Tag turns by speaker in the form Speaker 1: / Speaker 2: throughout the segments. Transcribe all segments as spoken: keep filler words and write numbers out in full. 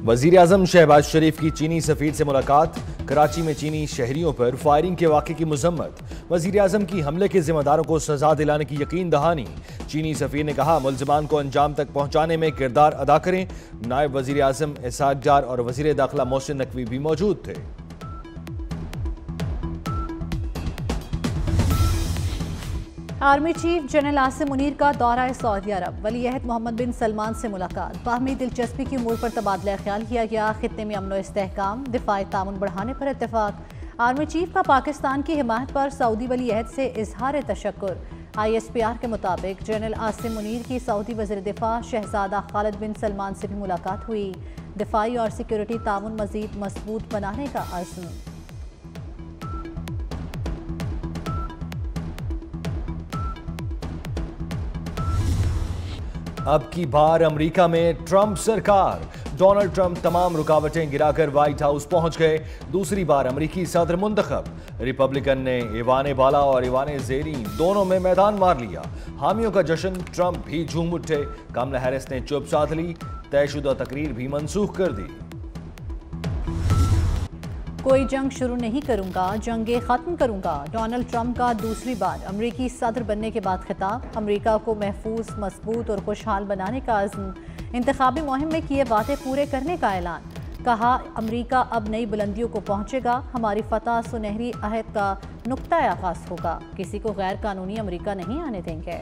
Speaker 1: वजीर आजम शहबाज शरीफ की चीनी सफीर से मुलाकात। कराची में चीनी शहरियों पर फायरिंग के वाक़े की मजम्मत। वजीर आजम की हमले के जिम्मेदारों को सजा दिलाने की यकीन दहानी। चीनी सफीर ने कहा मुलजमान को अंजाम तक पहुंचाने में किरदार अदा करें। नायब वजीर आजम इसहाक डार और वजीर दाखिला मोहसिन नकवी भी मौजूद थे।
Speaker 2: Army chief general Asim Munir का दौरा सऊदी अरब। वलीअहद मोहम्मद बिन सलमान से मुलाकात। बाहमी दिलचस्पी की उमूर पर तबादला ख्याल किया गया। खित्ते में अमन व इस्तेहकाम, दिफाई तामुन बढ़ाने पर इत्तेफाक। आर्मी चीफ का पाकिस्तान की हिमायत पर सऊदी वलीअहद से इजहार तशक्कुर। आई एस पी आर के मुताबिक जनरल आसिम मुनीर की सऊदी वज़ीर दिफा शहजादा खालिद बिन सलमान से भी मुलाकात हुई। दिफाई और सिक्योरिटी तामुन मजीद मजबूत बनाने का अज़्म।
Speaker 1: अब की बार अमेरिका में ट्रंप सरकार। डोनाल्ड ट्रंप तमाम रुकावटें गिराकर व्हाइट हाउस पहुंच गए। दूसरी बार अमेरिकी सदर मुंतखब। रिपब्लिकन ने ईवान बाला और ईवान जेरी दोनों में मैदान मार लिया। हामियों का जश्न, ट्रंप भी झूम उठे। कमला हैरिस ने चुप साध ली। तयशुदा तकरीर भी मनसूख कर दी।
Speaker 2: कोई जंग शुरू नहीं करूंगा, जंगे खत्म करूंगा। डोनाल्ड ट्रंप का दूसरी बार अमेरिकी सदर बनने के बाद खिताब। अमेरिका को महफूज, मजबूत और खुशहाल बनाने का अज़्म। इंतखाबी मुहिम में किए बातें पूरे करने का ऐलान। कहा अमेरिका अब नई बुलंदियों को पहुंचेगा। हमारी फतह सुनहरी अहद का नुक्ता आगाज होगा। किसी को गैर कानूनी अमेरिका नहीं आने देंगे।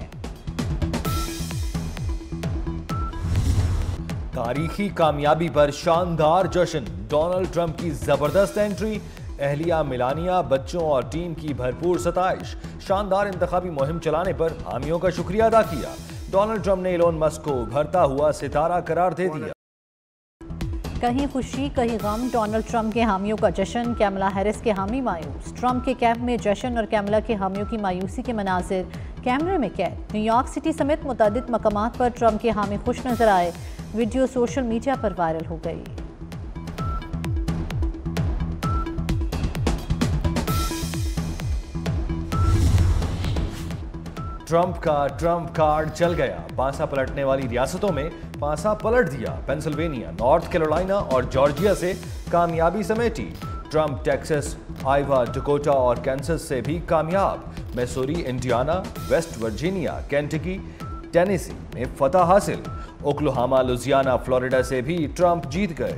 Speaker 1: तारीखी कामयाबी पर शानदार जश्न। डोनाल्ड ट्रंप की जबरदस्त एंट्री। अहलिया मिलानिया, बच्चों और टीम की भरपूर सताइश। शानदार इंतखाबी मुहिम चलाने पर हामियों का शुक्रिया अदा किया। डोनाल्ड ट्रंप ने इलोन मस्क को उभरता हुआ सितारा करार दे दिया।
Speaker 2: कहीं खुशी कहीं गम, डोनाल्ड ट्रंप के हामियों का जश्न। कैमला हैरिस के हामी मायूस। ट्रंप के कैंप में जश्न और कैमला के हामियों की मायूसी के मनाजिर कैमरे में कैद। न्यूयॉर्क सिटी समेत मुतअद्दिद मकामात पर ट्रंप के हामी खुश नजर आए। वीडियो सोशल मीडिया पर वायरल हो गई।
Speaker 1: ट्रंप का ट्रंप कार्ड चल गया। पांसा पलटने वाली रियासतों में पांसा पलट दिया। पेंसिल्वेनिया, नॉर्थ कैरोलिना और जॉर्जिया से कामयाबी समेटी। ट्रंप टेक्सास, आइवा, डकोटा और कैंसस से भी कामयाब। Missouri, Indiana, West Virginia, Kentucky, Tennessee में फतह हासिल। ओक्लाहोमा, लुजियाना, फ्लोरिडा से भी ट्रंप जीत गए।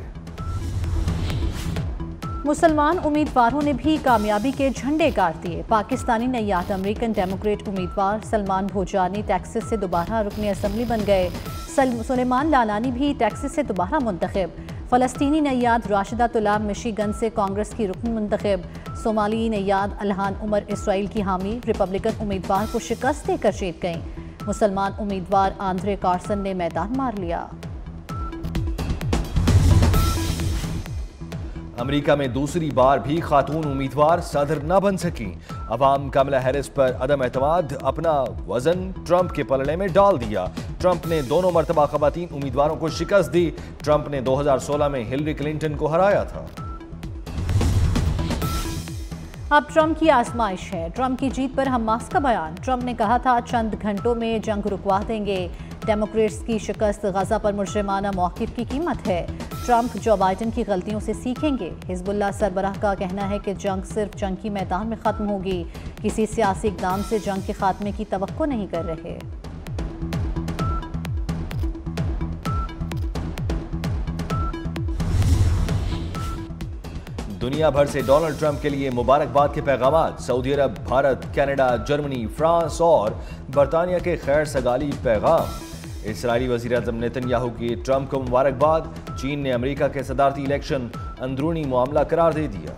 Speaker 2: मुसलमान उम्मीदवारों ने भी कामयाबी के झंडे गाड़ दिए। पाकिस्तानी नैयाद अमेरिकन डेमोक्रेट उम्मीदवार सलमान भोजानी टेक्सास से दोबारा रुकनी असम्बली बन गए। सुलेमान लालानी भी टेक्सास से दोबारा मुंतखब। फ़लस्तीनी नैयाद राशिदा तुलाब मिशिगन से कांग्रेस की रुकन मुंतखब। सोमाली नैयाद अलहान उमर इसराइल की हामी रिपब्लिकन उम्मीदवार को शिकस्त देकर जीत गईं। मुसलमान उम्मीदवार आंद्रे कार्सन ने मैदान मार लिया।
Speaker 1: अमेरिका में दूसरी बार भी खातून उम्मीदवार सदर न बन सकी। अवाम कमला हैरिस पर अदम एतमाद अपना वजन ट्रंप के पलड़े में डाल दिया। ट्रंप ने दोनों मरतबा खवातीन उम्मीदवारों को शिकस्त दी। ट्रंप ने दो हजार सोलह में हिलरी क्लिंटन को हराया था।
Speaker 2: अब ट्रंप की आजमाइश है। ट्रंप की जीत पर हमास का बयान। ट्रंप ने कहा था चंद घंटों में जंग रुकवा देंगे। डेमोक्रेट्स की शिकस्त गजा पर मुजरिमाना मौक़िफ़ की कीमत है। ट्रंप जो बाइडन की गलतियों से सीखेंगे। हिजबुल्लाह सरबराह का कहना है कि जंग सिर्फ जंग की मैदान में ख़त्म होगी। किसी सियासी इक़दाम से जंग के खात्मे की तवक्को नहीं कर रहे।
Speaker 1: दुनिया भर से डोनाल्ड ट्रंप के लिए मुबारकबाद के पैगाम। Saudi Arab, Bharat, Canada, Germany, France और बरतानिया के खैर सगाली पैगाम। इसराइली वज़ीर आज़म नेतन्याहू की ट्रंप को मुबारकबाद। चीन ने अमेरिका के सदारती इलेक्शन अंदरूनी मामला करार दे दिया।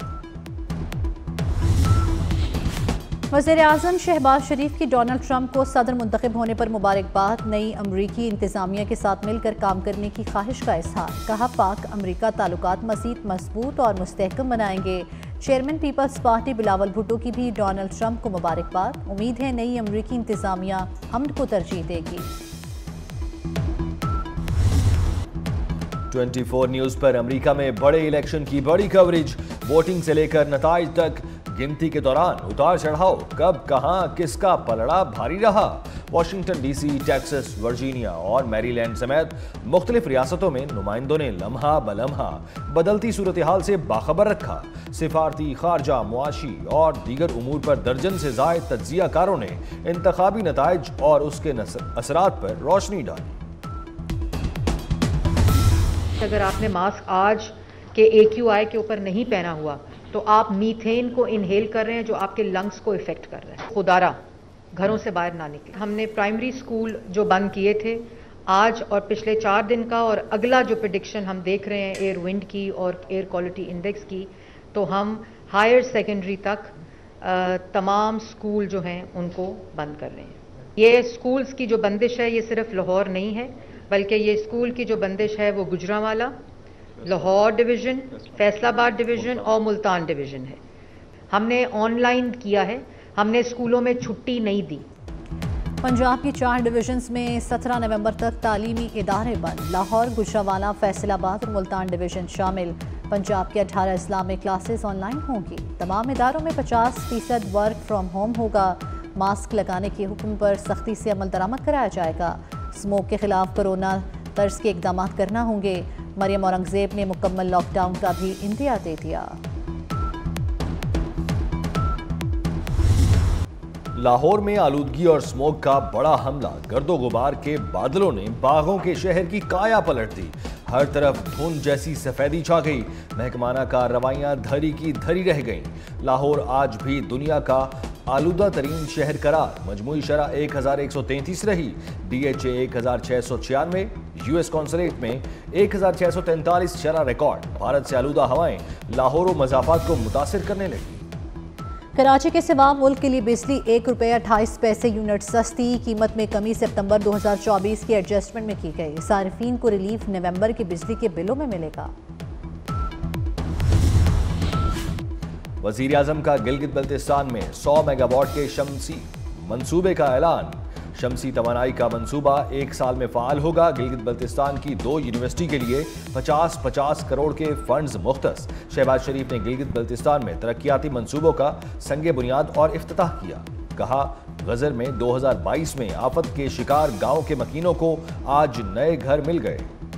Speaker 2: वज़ीर आज़म शहबाज शरीफ की डोनाल्ड ट्रंप को सदर मुंतखब होने पर मुबारकबाद। नई अमरीकी इंतज़ामिया के साथ मिलकर काम करने की ख्वाहिश का इजहार। कहा पाक अमरीका ताल्लुकात मज़ीद मजबूत और मुस्तहकम बनाएंगे। चेयरमैन पीपल्स पार्टी बिलावल भुट्टो की भी डोनाल्ड ट्रंप को मुबारकबाद। उम्मीद है नई अमरीकी इंतज़ामिया अमन को तरजीह देगी।
Speaker 1: चौबीस न्यूज़ पर अमेरिका में बड़े इलेक्शन की बड़ी कवरेज। वोटिंग से लेकर नताइज तक गिनती के दौरान उतार चढ़ाव। कब कहां किसका पलड़ा भारी रहा। वाशिंगटन डीसी, टेक्सास, वर्जीनिया और मैरीलैंड समेत मुख्तलिफ रियासतों में नुमाइंदों ने लम्हा बलम्हा बदलती सूरत हाल से बाखबर रखा। सिफारती, खारजा, मुआशी और दीगर उमूर पर दर्जन से जायद तज्जियाकारों ने इंतखाबी नताइज और उसके असरात पर रोशनी डाली।
Speaker 3: अगर आपने मास्क आज के ए क्यू आई के ऊपर नहीं पहना हुआ तो आप मीथेन को इनहेल कर रहे हैं जो आपके लंग्स को इफेक्ट कर रहे हैं। खुदारा घरों से बाहर ना निकले। हमने प्राइमरी स्कूल जो बंद किए थे आज और पिछले चार दिन का और अगला जो प्रेडिक्शन हम देख रहे हैं एयर विंड की और एयर क्वालिटी इंडेक्स की, तो हम हायर सेकेंडरी तक आ, तमाम स्कूल जो हैं उनको बंद कर रहे हैं। ये स्कूल्स की जो बंदिश है ये सिर्फ लाहौर नहीं है, बल्कि ये स्कूल की जो बंदिश है वो गुजरांवाला, लाहौर डिवीज़न, फैसलाबाद डिवीज़न और मुल्तान डिवीज़न है। हमने ऑनलाइन किया है, हमने स्कूलों में छुट्टी नहीं दी।
Speaker 2: पंजाब की चार डिवीजन्स में सत्रह नवंबर तक तालीमी इदारे बंद। लाहौर, गुजरांवाला, फैसलाबाद और मुल्तान डिवीज़न शामिल। पंजाब के अठारह इस्लामिक क्लासेस ऑनलाइन होंगी। तमाम इदारों में पचास फीसद वर्क फ्राम होम होगा। मास्क लगाने के हुक्म पर सख्ती से अमल दरामद कराया जाएगा। स्मोक के खिलाफ कोरोना तर्ज के इकदाम करना होंगे। मरियम औरंगजेब ने मुकम्मल लॉकडाउन का भी इंदिया दे दिया।
Speaker 1: लाहौर में आलूदगी और स्मोक का बड़ा हमला। गर्दो गुबार के बादलों ने बागों के शहर की काया पलट दी। हर तरफ धुंध जैसी सफेदी छा गई। महकमाना कार्रवाइयां धरी की धरी रह गईं। लाहौर आज भी दुनिया का आलूदा तरीन शहर करार। मजमूई शरह एक हजार एक सौ तैंतीस रही। डी एच ए एक हजार छह सौ छियानवे। यूएस कॉन्सुलेट में एक हजार छह सौ तैंतालीस शरह रिकॉर्ड। भारत से आलूदा हवाएं लाहौर और मज़ाफात को मुतासिर करने लगी।
Speaker 2: कराची के सिवा मुल्क के लिए बिजली एक रुपये अट्ठाईस पैसे यूनिट सस्ती। कीमत में कमी सितंबर दो हजार चौबीस के एडजस्टमेंट में की गई। सारिफीन को रिलीफ नवंबर के बिजली के बिलों में मिलेगा।
Speaker 1: वजीर आजम का गिलगित बल्तिस्तान में सौ मेगावाट के शमसी मंसूबे का ऐलान। शमसी तवानाई का मंसूबा एक साल में फाल होगा। गिलगित बल्तिस्तान की दो यूनिवर्सिटी के लिए पचास पचास करोड़ के फंड्स मुख्तस। शहबाज शरीफ ने गिलगित बल्तिस्तान में तरक्याती मंसूबों का संगे बुनियाद और इफ्तिताह किया। कहा, गजर में दो हजार बाईस में आफत के शिकार गांव के मकीनों को आज नए घर मिल गए।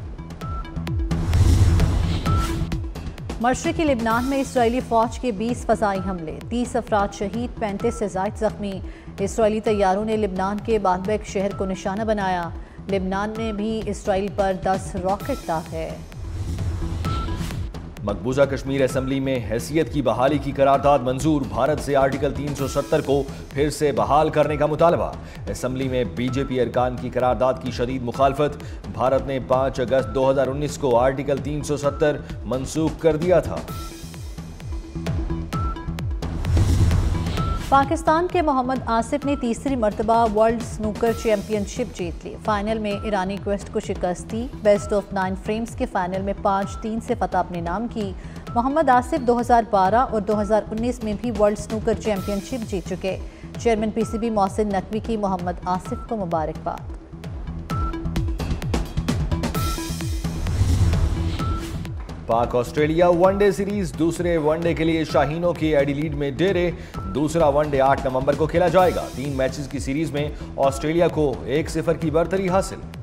Speaker 2: मशरिकी लिबनान में इसराइली फौज के बीस फजाई हमले। तीस अफराद शहीद, पैंतीस से जायद जख्मी। इसराइली तैयारों ने लिबनान के बालबेक शहर को निशाना बनाया। लिबनान ने भी इसराइल पर दस रॉकेट दागे।
Speaker 1: मकबूजा कश्मीर असम्बली में हैसियत की बहाली की करारदाद मंजूर। भारत से आर्टिकल तीन सौ सत्तर को फिर से बहाल करने का मुतालबा। असम्बली में बीजेपी अरकान की करारदाद की शदीद मुखालफत। भारत ने पाँच अगस्त दो हजार उन्नीस को आर्टिकल तीन सौ सत्तर मनसूख कर दिया था।
Speaker 2: पाकिस्तान के मोहम्मद आसिफ ने तीसरी मरतबा वर्ल्ड स्नूकर चैंपियनशिप जीत ली। फाइनल में ईरानी क्वेस्ट को शिकस्त दी। बेस्ट ऑफ नाइन फ्रेम्स के फाइनल में पाँच तीन से फतह अपने नाम की। मोहम्मद आसिफ दो हजार बारह और दो हजार उन्नीस में भी वर्ल्ड स्नूकर चैंपियनशिप जीत चुके। चेयरमैन पीसीबी मोहसिन नकवी की मोहम्मद आसिफ को मुबारकबाद।
Speaker 1: पाक ऑस्ट्रेलिया वनडे सीरीज दूसरे वनडे के लिए शाहीनों के एडिलीड में डेरे। दूसरा वनडे आठ नवंबर को खेला जाएगा। तीन मैचेस की सीरीज में ऑस्ट्रेलिया को एक सिफर की बढ़तरी हासिल।